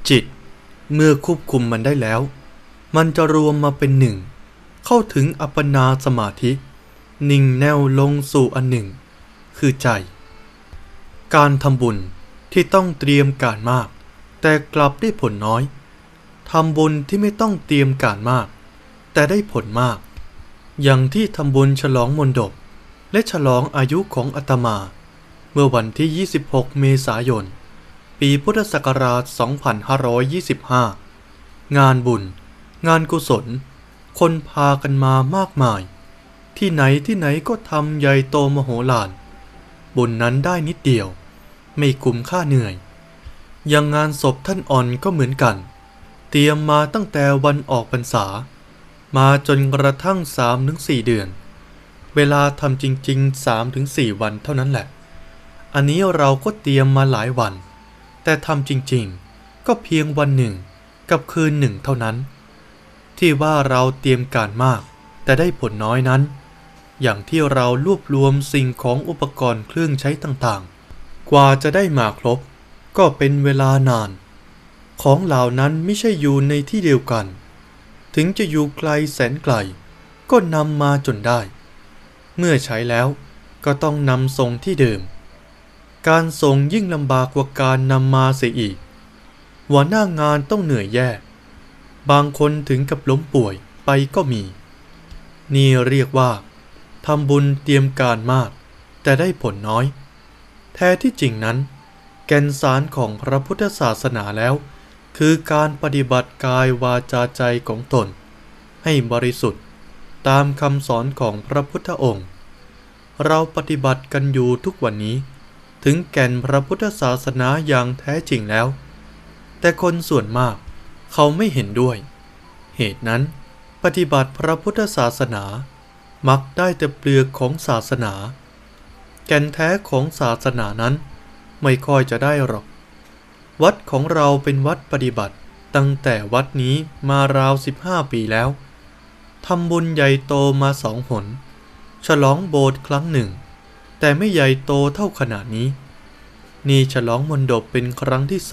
จิตเมื่อควบคุมมันได้แล้วมันจะรวมมาเป็นหนึ่งเข้าถึงอัปปนาสมาธินิ่งแน่วลงสู่อันหนึ่งคือใจการทำบุญที่ต้องเตรียมการมากแต่กลับได้ผลน้อยทำบุญที่ไม่ต้องเตรียมการมากแต่ได้ผลมากอย่างที่ทำบุญฉลองมณฑปและฉลองอายุของอาตมาเมื่อวันที่ 26 เมษายน ปีพุทธศักราช 2525 งานบุญงานกุศลคนพากันมามากมายที่ไหนก็ทำใหญ่โตมโหฬารบุญนั้นได้นิดเดียวไม่คุ้มค่าเหนื่อยอย่างงานศพท่านอ่อนก็เหมือนกันเตรียมมาตั้งแต่วันออกพรรษามาจนกระทั่ง 3-4 เดือนเวลาทำจริงๆ 3-4 วันเท่านั้นแหละอันนี้เราก็เตรียมมาหลายวันแต่ทำจริงๆก็เพียงวันหนึ่งกับคืนหนึ่งเท่านั้นที่ว่าเราเตรียมการมากแต่ได้ผลน้อยนั้นอย่างที่เรารวบรวมสิ่งของอุปกรณ์เครื่องใช้ต่างๆกว่าจะได้มาครบก็เป็นเวลานานของเหล่านั้นไม่ใช่อยู่ในที่เดียวกันถึงจะอยู่ไกลแสนไกลก็นำมาจนได้เมื่อใช้แล้วก็ต้องนำส่งที่เดิมการส่งยิ่งลำบากกว่าการนำมาเสียอีกหัวหน้างานต้องเหนื่อยแย่บางคนถึงกับล้มป่วยไปก็มีนี่เรียกว่าทำบุญเตรียมการมากแต่ได้ผลน้อยแท้ที่จริงนั้นแก่นสารของพระพุทธศาสนาแล้วคือการปฏิบัติกายวาจาใจของตนให้บริสุทธิ์ตามคำสอนของพระพุทธองค์เราปฏิบัติกันอยู่ทุกวันนี้ถึงแก่นพระพุทธศาสนาอย่างแท้จริงแล้วแต่คนส่วนมากเขาไม่เห็นด้วยเหตุนั้นปฏิบัติพระพุทธศาสนามักได้แต่เปลือกของศาสนาแก่นแท้ของศาสนานั้นไม่ค่อยจะได้หรอกวัดของเราเป็นวัดปฏิบัติตั้งแต่วัดนี้มาราว15 ปีแล้วทำบุญใหญ่โตมา2 หนฉลองโบสถ์ครั้งหนึ่งแต่ไม่ใหญ่โตเท่าขนาดนี้นี่ฉลองมณฑปเป็นครั้งที่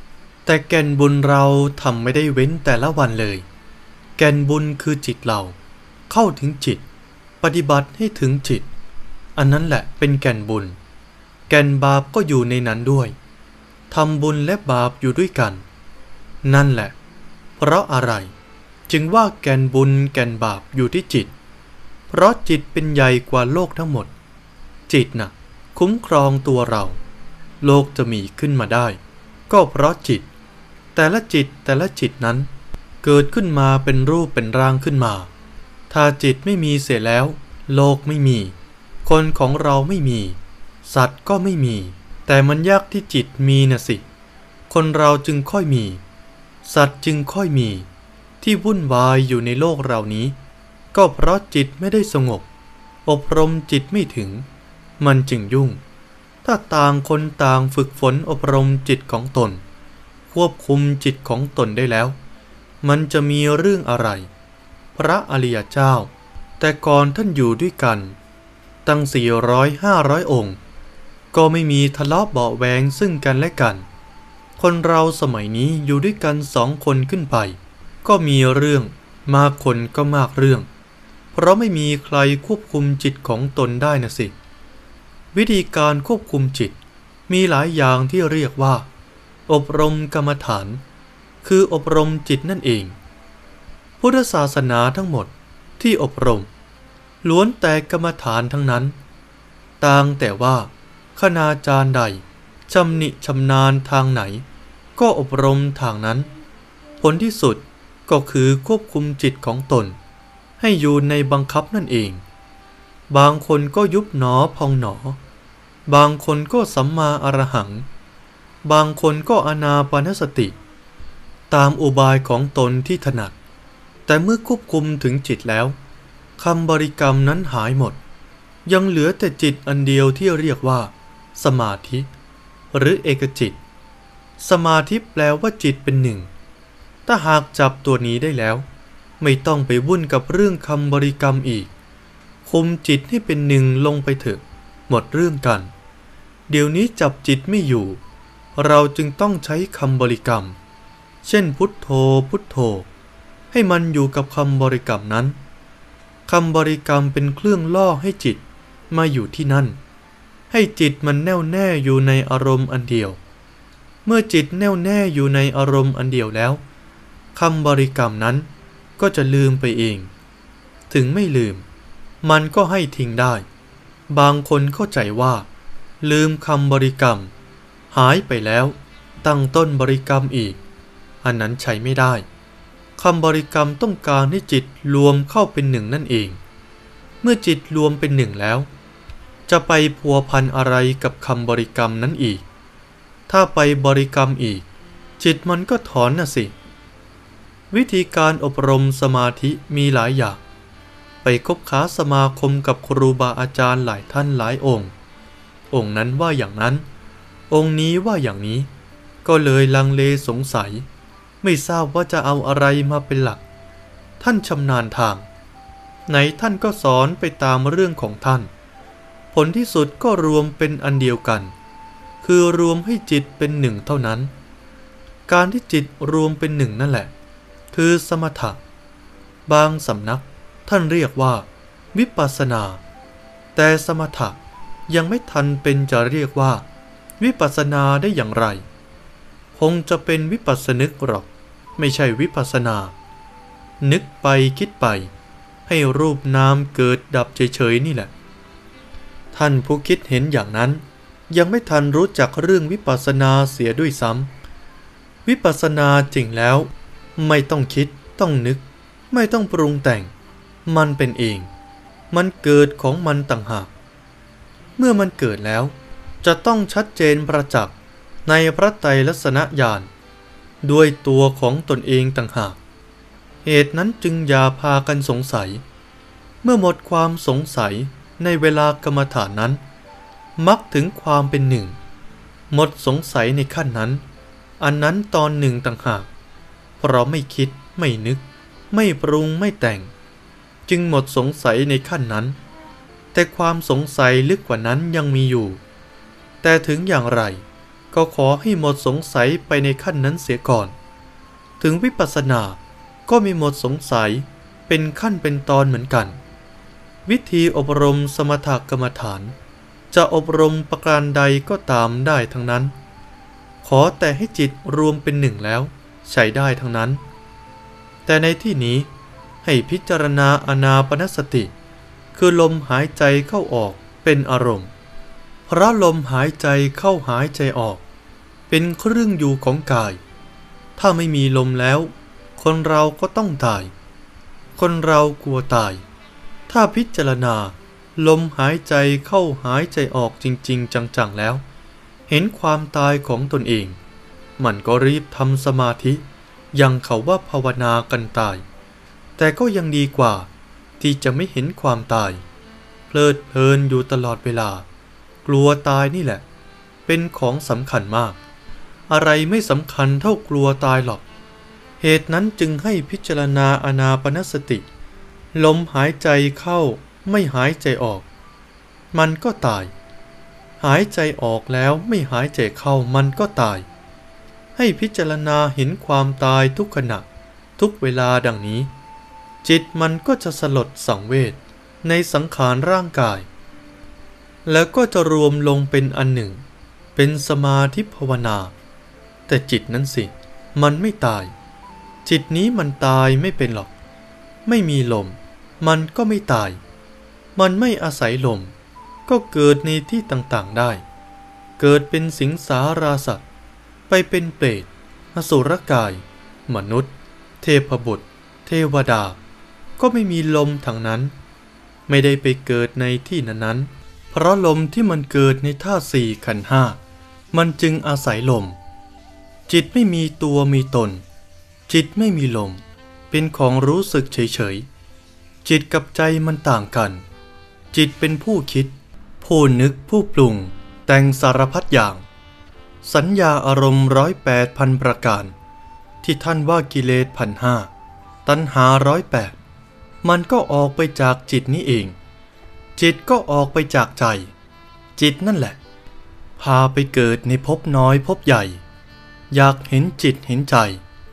2แต่แก่นบุญเราทำไม่ได้เว้นแต่ละวันเลยแก่นบุญคือจิตเราเข้าถึงจิตปฏิบัติให้ถึงจิตอันนั้นแหละเป็นแก่นบุญแก่นบาปก็อยู่ในนั้นด้วยทำบุญและบาปอยู่ด้วยกันนั่นแหละเพราะอะไรจึงว่าแก่นบุญแก่นบาปอยู่ที่จิตเพราะจิตเป็นใหญ่กว่าโลกทั้งหมดจิตน่ะคุ้มครองตัวเราโลกจะมีขึ้นมาได้ก็เพราะจิตแต่ละจิตนั้นเกิดขึ้นมาเป็นรูปเป็นร่างขึ้นมาถ้าจิตไม่มีเสียแล้วโลกไม่มีคนของเราไม่มีสัตว์ก็ไม่มีแต่มันยากที่จิตมีน่ะสิคนเราจึงค่อยมีสัตว์จึงค่อยมีที่วุ่นวายอยู่ในโลกเรานี้ก็เพราะจิตไม่ได้สงบอบรมจิตไม่ถึงมันจึงยุ่งถ้าต่างคนต่างฝึกฝนอบรมจิตของตนควบคุมจิตของตนได้แล้วมันจะมีเรื่องอะไรพระอริยเจ้าแต่ก่อนท่านอยู่ด้วยกันตั้ง400-500 องค์ก็ไม่มีทะเลาะเบาะแวงซึ่งกันและกันคนเราสมัยนี้อยู่ด้วยกัน2 คนขึ้นไปก็มีเรื่องมากคนก็มากเรื่องเพราะไม่มีใครควบคุมจิตของตนได้นะสิวิธีการควบคุมจิตมีหลายอย่างที่เรียกว่าอบรมกรรมฐานคืออบรมจิตนั่นเองพุทธศาสนาทั้งหมดที่อบรมล้วนแต่กรรมฐานทั้งนั้นต่างแต่ว่าคณาจารย์ใดชำนิชำนาญทางไหนก็อบรมทางนั้นผลที่สุดก็คือควบคุมจิตของตนให้อยู่ในบังคับนั่นเองบางคนก็ยุบหนอพองหนอบางคนก็สัมมาอรหังบางคนก็อานาปานสติตามอุบายของตนที่ถนัดแต่เมื่อควบคุมถึงจิตแล้วคำบริกรรมนั้นหายหมดยังเหลือแต่จิตอันเดียวที่เรียกว่าสมาธิหรือเอกจิตสมาธิแปลว่าจิตเป็นหนึ่งถ้าหากจับตัวนี้ได้แล้วไม่ต้องไปวุ่นกับเรื่องคำบริกรรมอีกคุมจิตให้เป็นหนึ่งลงไปเถอะหมดเรื่องกันเดี๋ยวนี้จับจิตไม่อยู่เราจึงต้องใช้คำบริกรรมเช่นพุทโธพุทโธให้มันอยู่กับคำบริกรรมนั้นคำบริกรรมเป็นเครื่องล่อให้จิตมาอยู่ที่นั่นให้จิตมันแน่วแน่อยู่ในอารมณ์อันเดียวเมื่อจิตแน่วแน่อยู่ในอารมณ์อันเดียวแล้วคำบริกรรมนั้นก็จะลืมไปเองถึงไม่ลืมมันก็ให้ทิ้งได้บางคนเข้าใจว่าลืมคำบริกรรมหายไปแล้วตั้งต้นบริกรรมอีกอันนั้นใช้ไม่ได้คำบริกรรมต้องการให้จิตรวมเข้าเป็นหนึ่งนั่นเองเมื่อจิตรวมเป็นหนึ่งแล้วจะไปพัวพันอะไรกับคำบริกรรมนั้นอีกถ้าไปบริกรรมอีกจิตมันก็ถอนน่ะสิวิธีการอบรมสมาธิมีหลายอย่างไปคบค้าสมาคมกับครูบาอาจารย์หลายท่านหลายองค์นั้นว่าอย่างนั้นองค์นี้ว่าอย่างนี้ก็เลยลังเลสงสัยไม่ทราบว่าจะเอาอะไรมาเป็นหลักท่านชำนาญทางไหนท่านก็สอนไปตามเรื่องของท่านผลที่สุดก็รวมเป็นอันเดียวกันคือรวมให้จิตเป็นหนึ่งเท่านั้นการที่จิตรวมเป็นหนึ่งนั่นแหละคือสมถะบางสำนักท่านเรียกว่าวิปัสสนาแต่สมถะยังไม่ทันเป็นจะเรียกว่าวิปัสสนาได้อย่างไรคงจะเป็นวิปัสสนึกหรอกไม่ใช่วิปัสสนานึกไปคิดไปให้รูปนามเกิดดับเฉยๆนี่แหละท่านผู้คิดเห็นอย่างนั้นยังไม่ทันรู้จักเรื่องวิปัสสนาเสียด้วยซ้ำวิปัสสนาจริงแล้วไม่ต้องคิดต้องนึกไม่ต้องปรุงแต่งมันเป็นเองมันเกิดของมันต่างหากเมื่อมันเกิดแล้วจะต้องชัดเจนประจักษ์ในพระไตรลักษณญาณด้วยตัวของตนเองต่างหากเหตุนั้นจึงอย่าพากันสงสัยเมื่อหมดความสงสัยในเวลากรรมฐานนั้นมักถึงความเป็นหนึ่งหมดสงสัยในขั้นนั้นอันนั้นตอนหนึ่งต่างหากเพราะไม่คิดไม่นึกไม่ปรุงไม่แต่งจึงหมดสงสัยในขั้นนั้นแต่ความสงสัยลึกกว่านั้นยังมีอยู่แต่ถึงอย่างไรก็ขอให้หมดสงสัยไปในขั้นนั้นเสียก่อนถึงวิปัสสนาก็มีหมดสงสัยเป็นขั้นเป็นตอนเหมือนกันวิธีอบรมสมถกรรมฐานจะอบรมประการใดก็ตามได้ทั้งนั้นขอแต่ให้จิตรวมเป็นหนึ่งแล้วใช้ได้ทั้งนั้นแต่ในที่นี้ให้พิจารณาอานาปานสติคือลมหายใจเข้าออกเป็นอารมณ์เพราะลมหายใจเข้าหายใจออกเป็นเครื่องอยู่ของกายถ้าไม่มีลมแล้วคนเราก็ต้องตายคนเรากลัวตายถ้าพิจารณาลมหายใจเข้าหายใจออกจริงๆจังๆแล้วเห็นความตายของตนเองมันก็รีบทำสมาธิยังเขาว่าภาวนากันตายแต่ก็ยังดีกว่าที่จะไม่เห็นความตายเพลิดเพลินอยู่ตลอดเวลากลัวตายนี่แหละเป็นของสำคัญมากอะไรไม่สำคัญเท่ากลัวตายหรอกเหตุนั้นจึงให้พิจารณาอานาปานสติลมหายใจเข้าไม่หายใจออกมันก็ตายหายใจออกแล้วไม่หายใจเข้ามันก็ตายให้พิจารณาเห็นความตายทุกขณะทุกเวลาดังนี้จิตมันก็จะสลดสังเวชในสังขารร่างกายแล้วก็จะรวมลงเป็นอันหนึ่งเป็นสมาธิภาวนาแต่จิตนั้นสิมันไม่ตายจิตนี้มันตายไม่เป็นหรอกไม่มีลมมันก็ไม่ตายมันไม่อาศัยลมก็เกิดในที่ต่างๆได้เกิดเป็นสิงสาราสัตว์ไปเป็นเปรตอสุรกายมนุษย์เทพบุตรเทวดาก็ไม่มีลมทั้งนั้นไม่ได้ไปเกิดในที่นั้นๆเพราะลมที่มันเกิดในธาตุสี่ขันธ์ห้ามันจึงอาศัยลมจิตไม่มีตัวมีตนจิตไม่มีลมเป็นของรู้สึกเฉยๆจิตกับใจมันต่างกันจิตเป็นผู้คิดผู้นึกผู้ปรุงแต่งสารพัดอย่างสัญญาอารมณ์108,000 ประการที่ท่านว่ากิเลส1,500ตัณหา108มันก็ออกไปจากจิตนี้เองจิตก็ออกไปจากใจจิตนั่นแหละพาไปเกิดในภพน้อยภพใหญ่อยากเห็นจิตเห็นใจ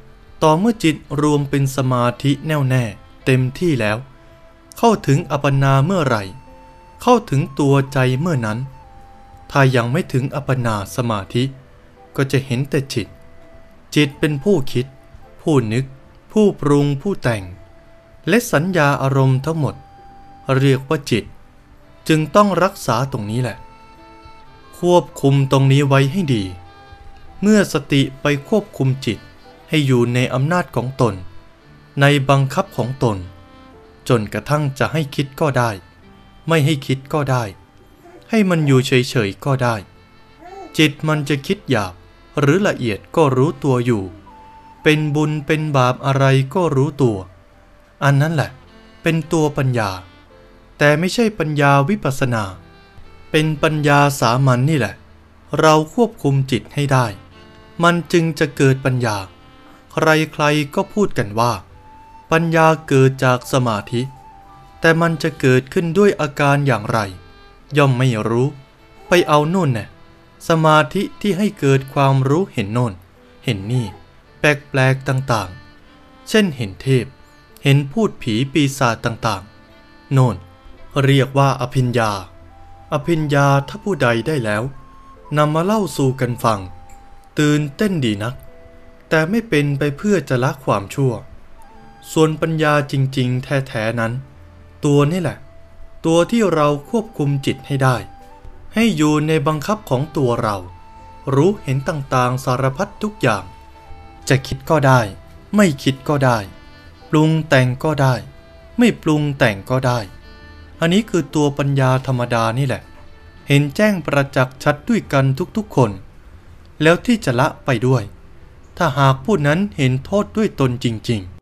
ต่อเมื่อจิตรวมเป็นสมาธิแน่วแน่เต็มที่แล้วเข้าถึงอัปปนาเมื่อไหร่เข้าถึงตัวใจเมื่อนั้นถ้ายังไม่ถึงอัปปนาสมาธิก็จะเห็นแต่จิตเป็นผู้คิดผู้นึกผู้ปรุงผู้แต่งและสัญญาอารมณ์ทั้งหมดเรียกว่าจิตจึงต้องรักษาตรงนี้แหละควบคุมตรงนี้ไว้ให้ดีเมื่อสติไปควบคุมจิตให้อยู่ในอำนาจของตนในบังคับของตนจนกระทั่งจะให้คิดก็ได้ไม่ให้คิดก็ได้ให้มันอยู่เฉยๆก็ได้จิตมันจะคิดหยาบหรือละเอียดก็รู้ตัวอยู่เป็นบุญเป็นบาปอะไรก็รู้ตัวอันนั้นแหละเป็นตัวปัญญาแต่ไม่ใช่ปัญญาวิปัสสนาเป็นปัญญาสามัญ นี่แหละเราควบคุมจิตให้ได้มันจึงจะเกิดปัญญาใครๆก็พูดกันว่าปัญญาเกิดจากสมาธิแต่มันจะเกิดขึ้นด้วยอาการอย่างไรย่อมไม่รู้ไปเอาโน่นน่ะสมาธิที่ให้เกิดความรู้เห็นโน่นเห็นนี่แปลกๆต่างๆเช่นเห็นเทพเห็นพูดผีปีศาจต่างๆโน่นเรียกว่าอภิญญาถ้าผู้ใดได้แล้วนำมาเล่าสู่กันฟังตื่นเต้นดีนักแต่ไม่เป็นไปเพื่อจะละความชั่วส่วนปัญญาจริงๆแท้ๆนั้นตัวนี่แหละตัวที่เราควบคุมจิตให้ได้ให้อยู่ในบังคับของตัวเรารู้เห็นต่างๆสารพัดทุกอย่างจะคิดก็ได้ไม่คิดก็ได้ปรุงแต่งก็ได้ไม่ปรุงแต่งก็ได้อันนี้คือตัวปัญญาธรรมดานี่แหละเห็นแจ้งประจักษ์ชัดด้วยกันทุกๆคนแล้วที่จะละไปด้วยถ้าหากผู้นั้นเห็นโทษด้วยตนจริงๆ